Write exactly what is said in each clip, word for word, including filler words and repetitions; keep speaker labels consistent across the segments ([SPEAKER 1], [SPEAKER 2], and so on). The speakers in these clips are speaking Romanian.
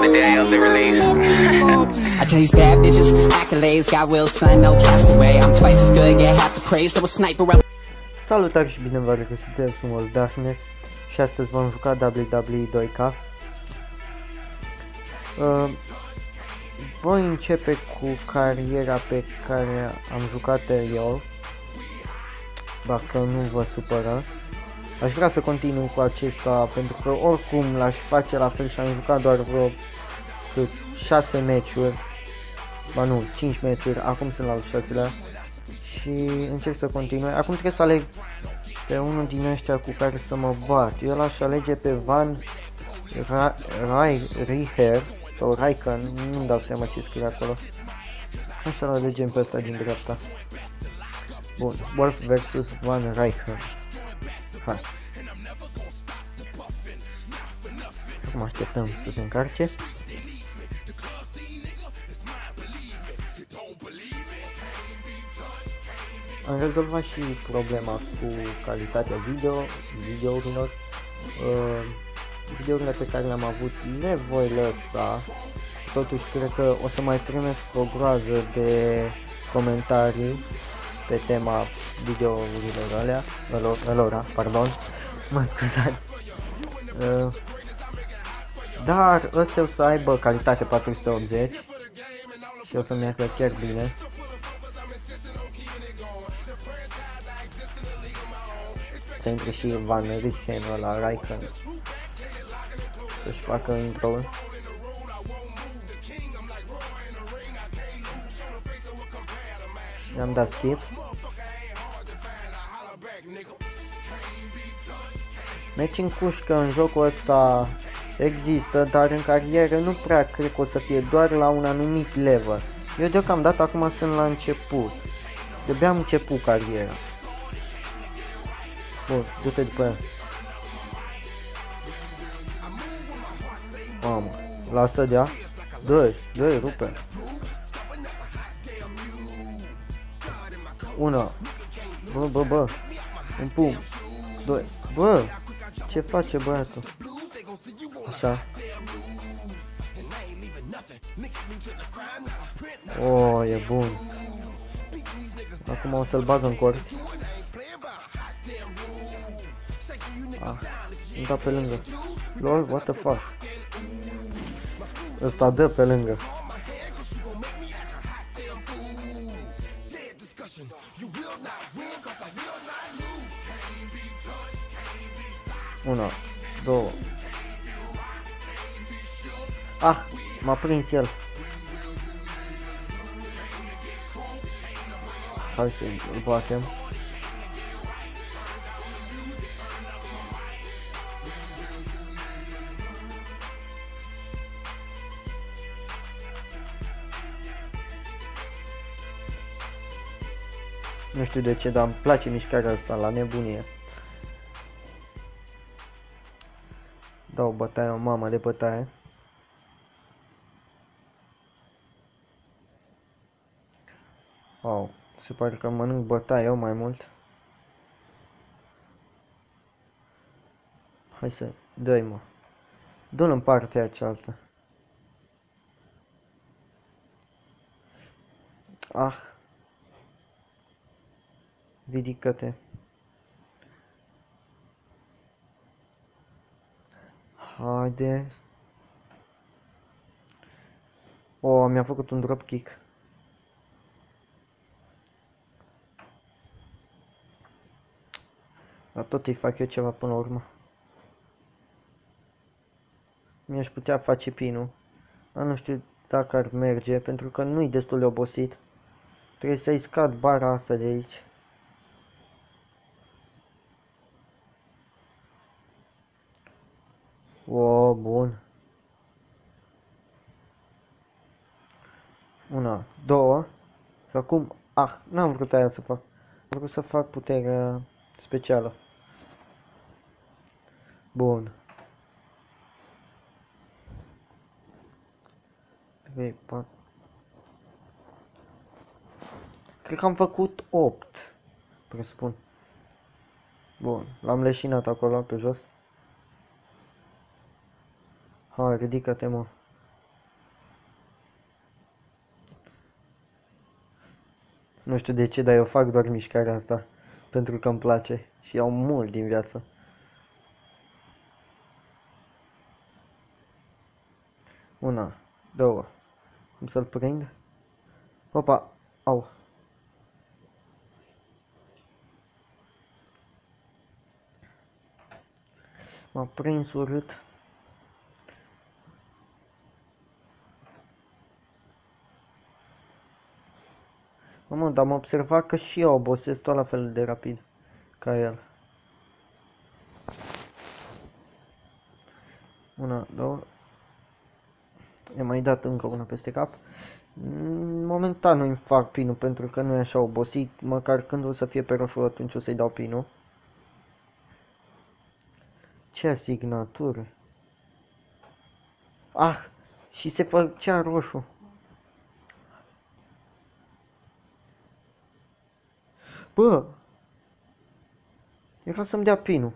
[SPEAKER 1] the day of the release.
[SPEAKER 2] I chase bad bitches, accolades, got will, son, no castaway. I'm twice as good, get half the praise, though a sniper up.
[SPEAKER 3] Salutare și bine v-am regăsit de Small Darkness și astăzi vom juca W W E doi K. Uh, voi începe cu cariera pe care am jucat eu, dacă nu vă supără. Aș vrea să continui cu acesta pentru că oricum l-aș face la fel și am jucat doar vreo șase meciuri, ba nu, cinci meciuri, acum sunt la al șaselea și încerc să continui. Acum trebuie să aleg pe unul din ăștia cu care să mă bat. Eu l-aș alege pe Van Richer sau Raikön, nu-mi dau seama ce scrie acolo. Hai să-l alegem pe ăsta din dreapta. Bun, Wolf versus Van Richer. Hai. Acum așteptăm să se încarce. Am rezolvat și problema cu calitatea video, videourilor. Uh, videourile pe care le-am avut le voi lăsa. Totuși cred că o să mai primesc o groază de comentarii pe tema videourilor alea, alor, alora, pardon, mă scuzați. Uh, dar ăsta o să aibă calitate patru sute optzeci și o să meargă chiar bine. Să intre și Van Richen la Raikön să-și facă intro-ul. I-am dat skip. Meci în cușcă în jocul ăsta există, dar în carieră nu prea cred că o să fie, doar la un anumit level. Eu deocamdată acum sunt la început. De-abia am început cariera. Bun, du-te după el. Mamă, lasă de-a. Dă-i, dă-i, rupe. Una. Bă, bă, bă. Un pum. Doi. Bă, ce face băiatul? Așa. Oh, e bun. Acum o să-l bag în corzi. Ah, îmi da pe lângă. Lol, what the fuck? Ăsta dă pe lângă. Una, două. Ah, m-a prins el. Hai să-l batem. Nu știu de ce, dar îmi place mișcarea asta la nebunie. Dau bătaie, o mamă de bătaie. Wow, se pare că mănânc bătaie eu mai mult. Hai să dă-i, mă. Dă-l în partea cealaltă. Ah. Ridică-te. Haide. Oh, mi-a făcut un drop kick. Dar tot îi fac eu ceva până la urmă. Mi-aș putea face pinul. Dar nu știu dacă ar merge, pentru că nu-i destul de obosit. Trebuie să-i scad bara asta de aici. O, bun. Una, două. Și acum, ah, n-am vrut aia să fac. Am vrut să fac puterea specială. Bun. trei, patru. Cred că am făcut opt. Presupun. Bun, l-am leșinat acolo, pe jos. Hai, ridică-te, mă. Nu știu de ce, dar eu fac doar mișcarea asta. Pentru că îmi place și iau mult din viață. Una, două. Cum să-l prind? Opa, au. M-a prins urât. Mamă, dar am observat că și eu obosesc tot la fel de rapid ca el. Una, două. I-am mai dat încă una peste cap. Momentan nu-i fac pinul pentru că nu e așa obosit. Măcar când o să fie pe roșu, atunci o să-i dau pinul. Ce asignatură? Ah! Și se făcea roșu. Bă! Era să-mi dea pinul.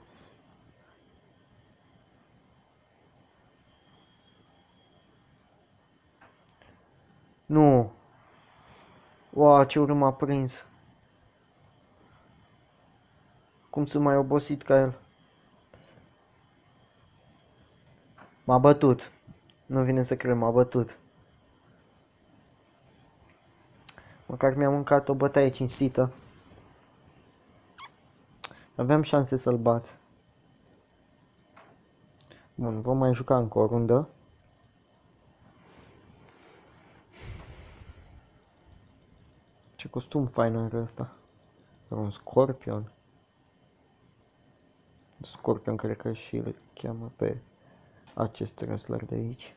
[SPEAKER 3] Nu! Oa, ce urât m-a prins. Cum sunt mai obosit ca el. M-a bătut. Nu vine să cred, m-a bătut. Măcar mi-a mâncat o bătaie cinstită. Aveam șanse să-l bat. Bun, vom mai juca încă o rundă. Ce costum fain are ăsta. Un scorpion. Scorpion cred că și îl cheamă pe acest wrestler de aici.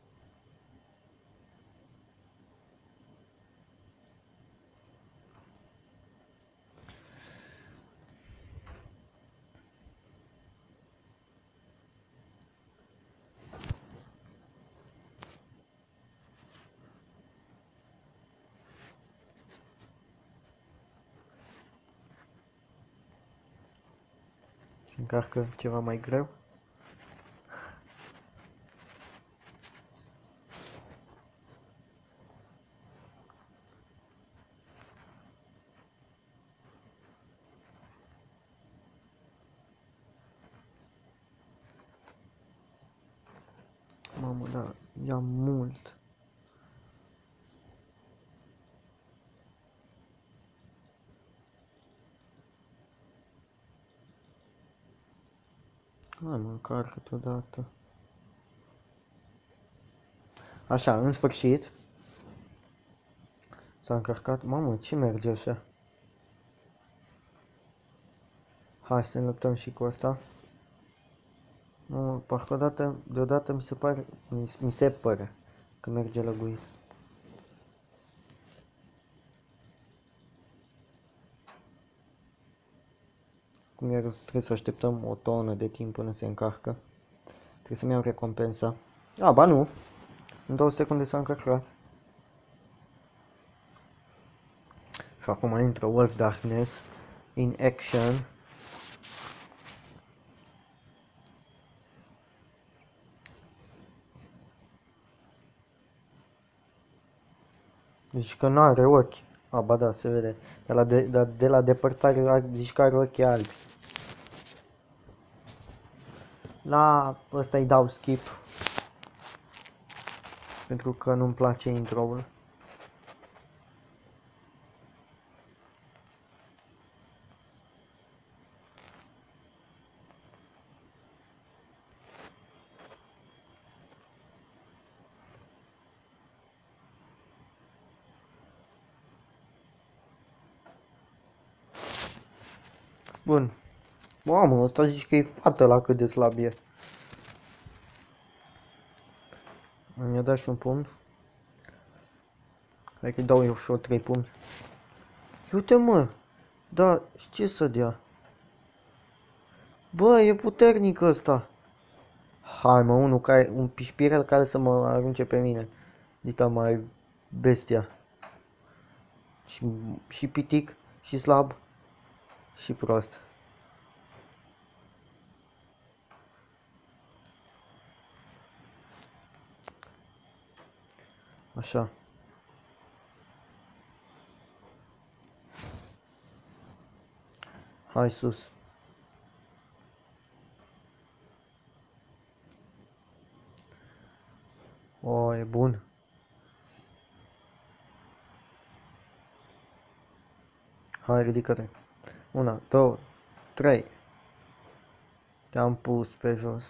[SPEAKER 3] Se încarcă ceva mai greu. Mamă, da, ia mult. Hai mă, încarcă odată. Așa, în sfârșit. S-a încărcat. Mamă, ce merge așa? Hai să ne luptăm și cu asta. Mamă, parcă odată, deodată mi se pare, mi, mi se pare că merge lăguit. Cum iar trebuie să așteptăm o tonă de timp până se încarcă. Trebuie să-mi iau recompensa. A, ba nu! În două secunde s-a încărcat. Și acum intră Wolf Darkness in action. Zici că nu are ochi. A, ba da, se vede. De la, de, de, de la depărtare zici că are ochii albi. La ăsta îi dau skip. Pentru că nu-mi place intro-ul. Bun. Mamă, ăsta zici că e fată la cât de slab e. Mi-a dat și un pumn. Hai că-i dau eu și o trei pumni. Uite mă. Da, știi să dea. Bă, e puternic ăsta. Hai mă, unul care, un pișpirel care să mă arunce pe mine. Dita mai bestia. Și, și pitic, și slab, și prost. Așa. Hai sus. O, e bun. Hai, ridică-te. Una, două, trei. Te-am pus pe jos.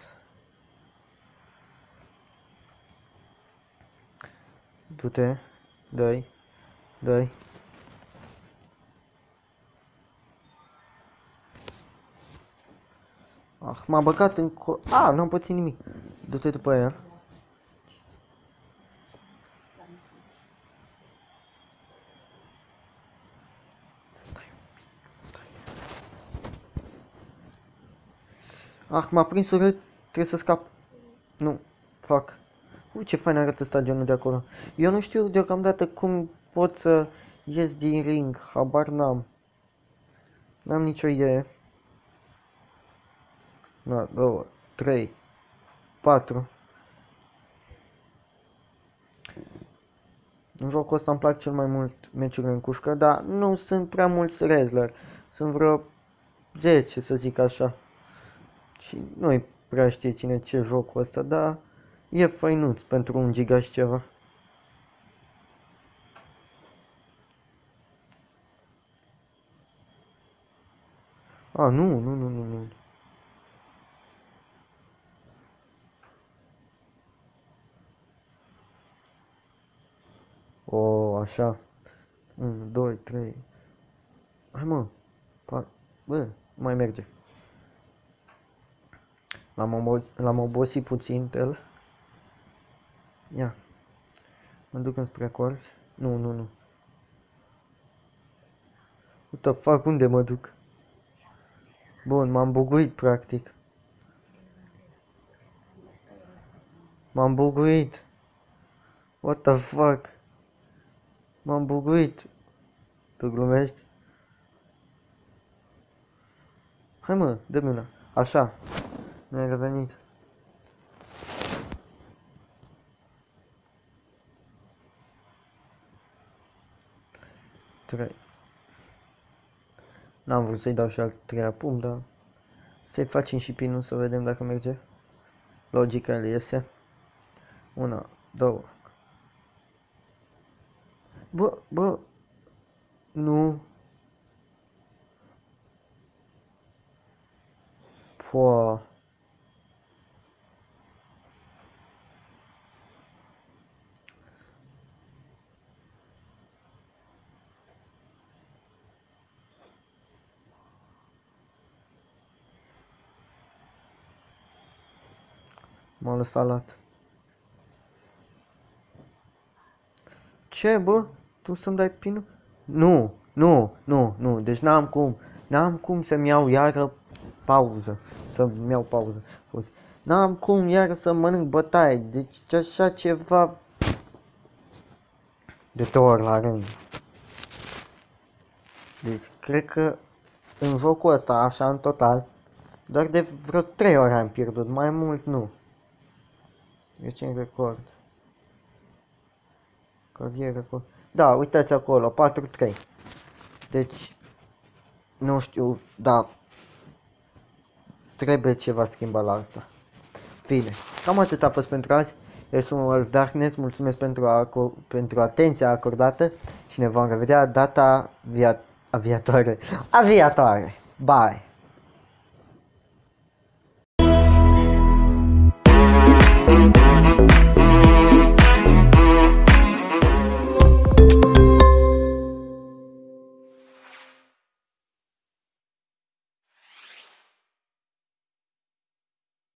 [SPEAKER 3] Du-te. Dă-i. Dă-i. Ah, m-a băgat în co... Ah, n-am pățit nimic. Du-te după el. Ah, m-a prins urât. Trebuie să scap. Nu. Fac. Ui, ce fain arată stadionul de acolo. Eu nu știu deocamdată cum pot să ies din ring. Habar n-am. N-am nicio idee. Una, două, trei, patru. În jocul ăsta îmi plac cel mai mult meciurile în cușcă, dar nu sunt prea mulți wrestler. Sunt vreo zece, să zic așa. Și nu-i prea știe cine ce jocul ăsta, dar e făinuț pentru un giga și ceva. A, nu, nu, nu, nu, nu. O, așa. unu, doi, trei. Hai mă. Pa... Bă, mai merge. L-am obo l-am obosit puțin pe el. Ia. Mă duc înspre corzi. Nu, nu, nu. What the fuck, unde mă duc? Bun, m-am buguit practic. M-am buguit. What the fuck? M-am buguit. Tu glumești? Hai mă, dă-mi una. Așa. Mi-a revenit. Trei. N-am vrut să-i dau și al treia pumn, dar să-i facem și pinul să vedem dacă merge. Logica el iese. Una, două. Bă, bă. Nu. Poa. M-a lăsat lat. Ce, bă? Tu să-mi dai pinul? Nu, nu, nu, nu. Deci n-am cum. N-am cum să-mi iau iară pauză. Să-mi iau pauză. N-am cum iară să mănânc bătaie. Deci așa ceva... De două ori la rând. Deci cred că în jocul ăsta, așa în total, doar de vreo trei ori am pierdut. Mai mult nu. Deci în record. Carieră record. Da, uitați acolo, patru trei. Deci, nu știu, da, trebuie ceva schimbat la asta. Bine, cam atât a fost pentru azi. Eu sunt Wolf Darkness, mulțumesc pentru, pentru atenția acordată și ne vom revedea data via aviatoare. Aviatoare. Bye!